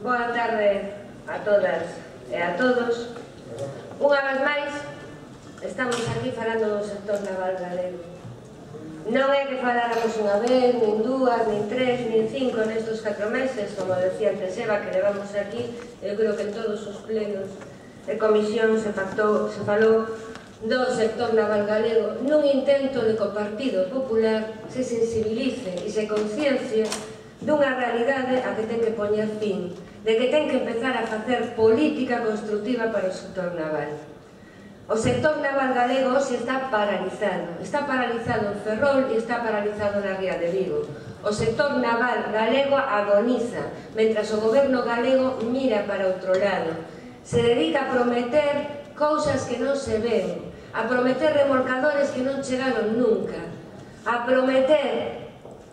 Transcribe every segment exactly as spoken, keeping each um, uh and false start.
Boa tarde a todas e a todos. Unha vez máis, estamos aquí falando do sector naval galego. Non é que faláramos unha vez, nin dúas, nin tres, nin cinco nestes catro meses, como decía antes Eva, que levamos aquí. Eu creo que en todos os plenos de comisión se pactou, se falou do sector naval galego nun intento de que o Partido Popular se sensibilice e se conciencia dunha realidade a que ten que poñer fin, de que ten que empezar a facer política constructiva para o sector naval. O sector naval galego se está paralizado, está paralizado en Ferrol e está paralizado na Ría de Vigo. O sector naval galego agoniza, mentras o goberno galego mira para outro lado. Se dedica a prometer cousas que non se ven, a prometer remolcadores que non chegaron nunca, a prometer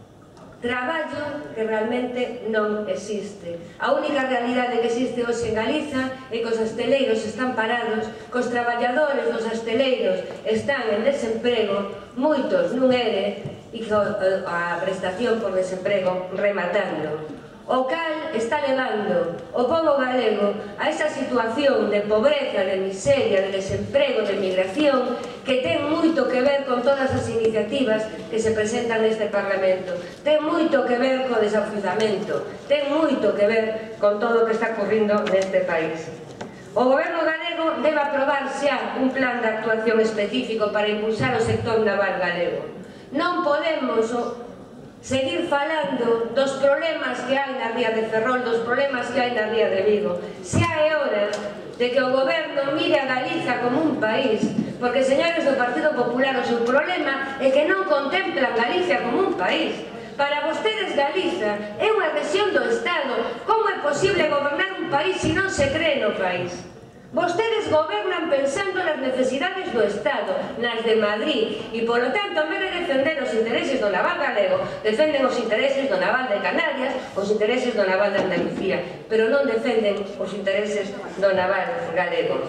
traballo que realmente non existe. A única realidade que existe hoxe en Galiza é que os asteleiros están parados, que os traballadores dos asteleiros están en desemprego, moitos nun ere, e que a prestación por desemprego rematando. O cal está levando o pobo galego a esa situación de pobreza, de miseria, de desemprego, de migración, que ten moito que ver con todas as iniciativas que se presentan neste Parlamento, ten moito que ver co desafiuzamento, ten moito que ver con todo o que está ocurrindo neste país. O goberno galego debe aprobar xa un plan de actuación específico para impulsar o sector naval galego. Non podemos seguir falando dos problemas que hai na Ría de Ferrol, dos problemas que hai na Ría de Vigo. Xa é hora de que o goberno mire a Galiza como un país, porque, señores do Partido Popular, o seu problema é que non contemplan Galicia como un país. Para vostedes Galiza é unha rexión do Estado. Como é posible gobernar un país se non se cree no país? Vostedes gobernan pensando nas necesidades do Estado, nas de Madrid, e, polo tanto, en vez de defender os intereses do naval galego, defenden os intereses do naval de Canarias, os intereses do naval de Andalucía, pero non defenden os intereses do naval galego.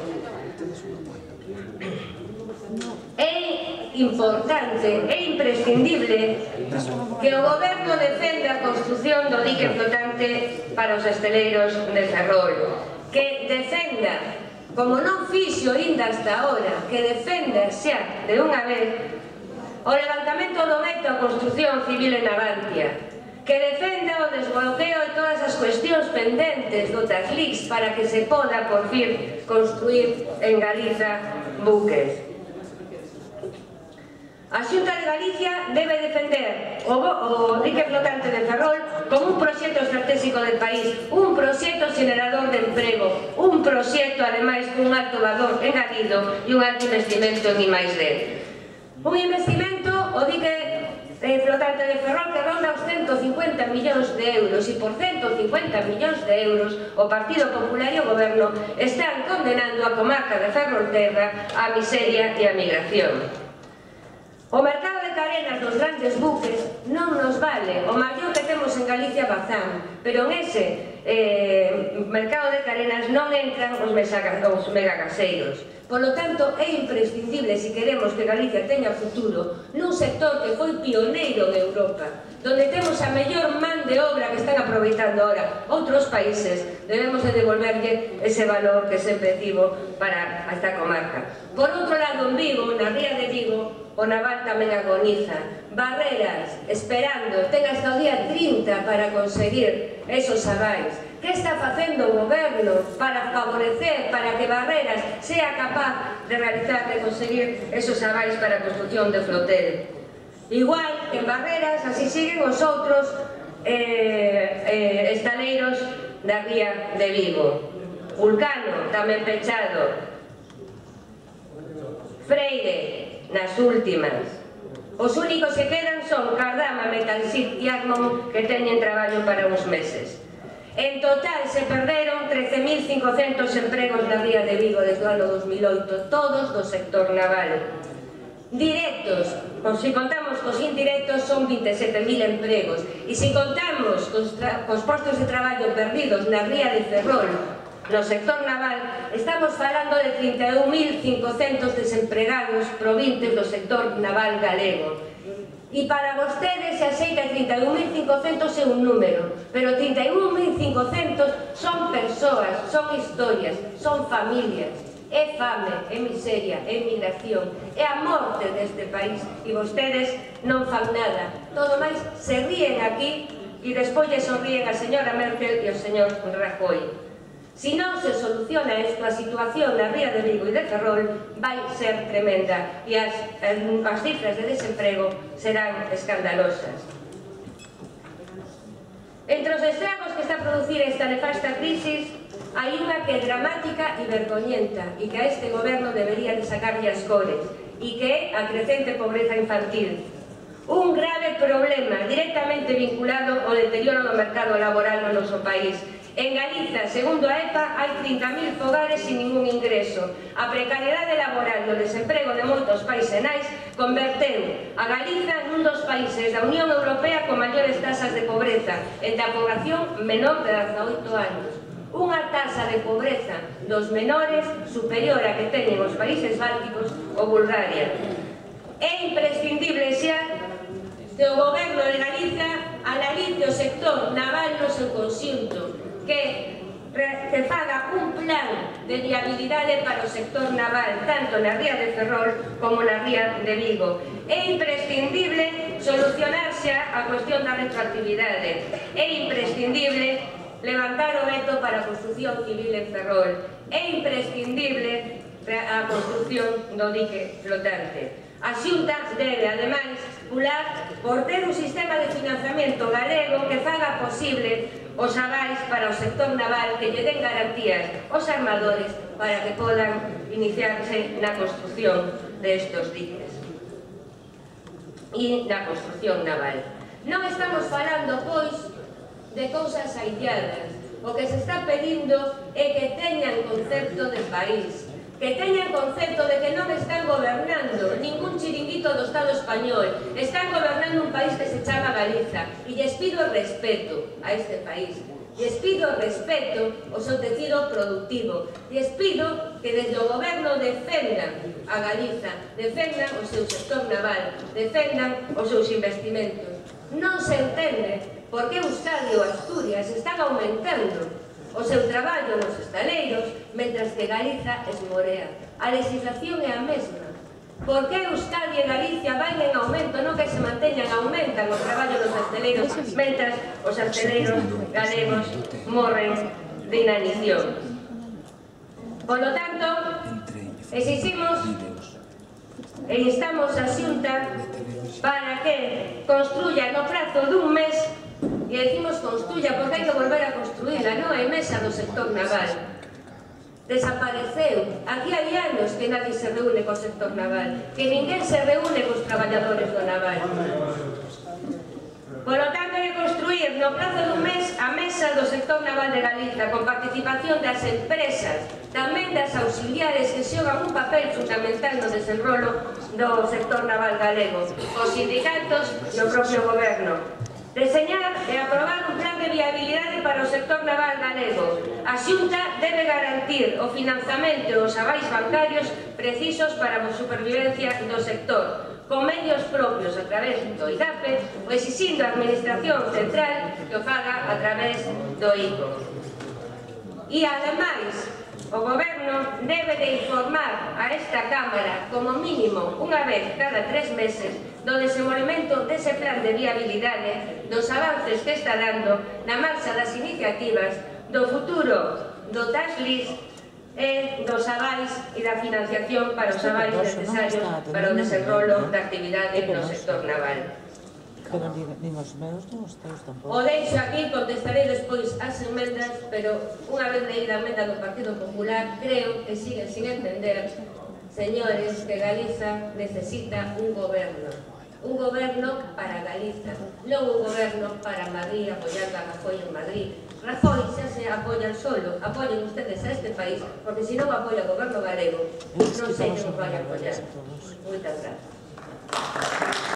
É importante, é imprescindible que o goberno defenda a construción do dique flotante para os asteleiros de Ferrol, que defenda, como non fixo ainda hasta ahora, que defenda xa de unha vez o levantamento do veto á construción civil en Navantia, que defenda o desbloqueo de todas as cuestións pendentes do Taslix para que se poda por fin construir en Galiza buques. A Xunta de Galicia debe defender o, o dique flotante de Ferrol como un proxecto estratégico del país, un proxecto generador de emprego, un proxecto, ademais, cun alto valor engadido e un alto investimento en I máis D. Un investimento, o dique eh, flotante de Ferrol, que ronda os ciento cincuenta millóns de euros, e por ciento cincuenta millóns de euros o Partido Popular e o Goberno están condenando a comarca de Ferrolterra á miseria e á migración. O mercado de carenas dos grandes buques non nos vale. O maior que temos en Galicia Bazán, pero en ese eh, mercado de carenas non entran os, os megacaseiros. Por lo tanto, é imprescindible, se queremos que Galicia teña futuro, nun sector que foi pioneiro de Europa, donde temos a mellor man de obra que están aproveitando ahora outros países, debemos de devolverlle ese valor que sempre tivo para esta comarca. Por outro lado, en Vigo, na Ría de Vigo, o naval tamén agoniza. Barreras, esperando, ten hasta o día trinta para conseguir esos avais. Que está facendo o goberno para favorecer, para que Barreras sea capaz de realizar, de conseguir esos avais para a construción de flotel? Igual que en Barreras, así siguen os outros eh, eh, estaleiros da Ría de Vigo. Vulcano, tamén pechado. Freire, nas últimas. Os únicos que quedan son Cardama, Metalsit e Armon, que teñen traballo para uns meses. En total se perderon trece mil cincocentos empregos na Ría de Vigo desde o ano dos mil oito, todos do sector naval. Directos, se contamos cos indirectos, son vinte e sete mil empregos, e se contamos cos, cos postos de traballo perdidos na Ría de Ferrol, no sector naval, estamos falando de trinta e un mil cincocentos desempregados provintes do sector naval galego. E para vostedes se aceita trinta e un mil cincocentos é un número, pero trinta e un mil cincocentos son persoas, son historias, son familias. É fame, é miseria, é migración, é a morte deste país e vostedes non fan nada. Todo máis se ríen aquí e despois lle sonríen a señora Merkel e o señor Rajoy. Si non se soluciona esta situación na ría de Vigo e de Ferrol, vai ser tremenda e as, as cifras de desemprego serán escandalosas. Entre os estragos que está a producir esta nefasta crisis, hai unha que é dramática e vergoñenta e que a este goberno debería de sacarlle as cores e que é a crecente pobreza infantil. Un grave problema directamente vinculado ao deterioro do mercado laboral no noso país. En Galiza, segundo a E P A, hai trinta mil fogares sin ningún ingreso. A precariedade laboral e o desemprego de moitos pais e nais converteu a Galiza nun dos países da Unión Europea con maiores tasas de pobreza entre a población menor de dezaoito anos. Unha tasa de pobreza dos menores superior a que teñen os países bálticos ou Bulgaria. É imprescindible xa que o goberno de Galiza analice o sector naval no seu conxunto, que, que faga un plan de viabilidade para o sector naval, tanto na ría de Ferrol como na ría de Vigo. É imprescindible solucionar xa a cuestión da retroactividade. É imprescindible levantar o veto para a construción civil en Ferrol. É imprescindible a construción do dique flotante. A Xunta debe, ademais, pular por ter un sistema de financiamento galego que faga posible os avais para o sector naval, que lle den garantías aos armadores para que podan iniciarse na construción destes diques e na construción naval. Non estamos falando, pois, de cousas ailladas. O que se está pedindo é que teñan concepto de país, que teñan concepto de que non están gobernando ningún chiringuito do Estado español, están gobernando un país que se chama Galiza, e lles pido respeto a este país, lles pido respeto ao seu tecido productivo, lles pido que desde o goberno defendan a Galiza, defendan o seu sector naval, defendan os seus investimentos. Non se entende por que Euskadi ou Asturias están aumentando o seu traballo nos estaleiros, mentras que Galiza esmorea. A legislación é a mesma. Por que Euskadi e Galicia van en aumento, non que se manteñan, aumentan o traballo nos estaleiros, mentras os estaleiros galegos morren de inanición? Por lo tanto, exiximos e instamos a Xunta para que construya no prazo dun mes. E decimos construya porque hai que volver a construíla, non hai mesa do sector naval. Desapareceu. Aquí hai anos que nadie se reúne co sector naval, que ninguén se reúne cos traballadores do naval. Por lo tanto, hai que construir no prazo dun mes a mesa do sector naval de Galiza, con participación das empresas, tamén das auxiliares que xogan un papel fundamental no desenrolo do sector naval galego, os sindicatos e o propio goberno. Deseñar e aprobar un plan de viabilidade para o sector naval galego. A Xunta debe garantir o financiamento e os avais bancarios precisos para a supervivencia do sector, con medios propios a través do I D A P ou exixindo a Administración Central que o faga a través do I C O. E, ademais, o Goberno debe de informar a esta Cámara como mínimo unha vez cada tres meses do desenvolvemento dese plan de viabilidade, dos avances que está dando na marcha das iniciativas, do futuro do tax list e dos avais e da financiación para os avais necesarios para o desenrolo da actividade no sector naval. Pero nin os meus nin os teus tampouco. O deixo aquí, contestarei despois as emendas, pero unha vez leída a emenda do Partido Popular, creo que siguen sin entender, señores, que Galiza necesita un goberno. Un goberno para Galiza, non un goberno para Madrid, apoyando a Rajoy en Madrid. Rajoy xa se apoyan solo, apoyen ustedes a este país, porque se non apoya o goberno galego, non sei que nos vai a apoyar. Moitas gracias.